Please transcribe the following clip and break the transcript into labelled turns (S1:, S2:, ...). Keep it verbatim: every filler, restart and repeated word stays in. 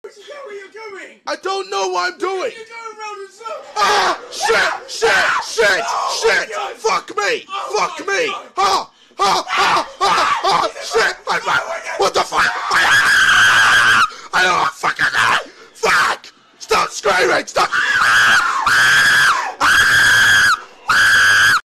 S1: Where are you going?
S2: I don't know what I'm doing.
S1: You're going round in circles.
S2: Ah! Shit! Shit! Shit!
S1: Oh,
S2: Shit!
S1: God.
S2: Fuck me!
S1: Oh,
S2: Fuck
S1: my
S2: me!
S1: God.
S2: Ha! Ha! Ha! Ha! Ha! Shit! I'm back. What the fuck? I don't fucking know! Fuck! Stop screaming! Stop!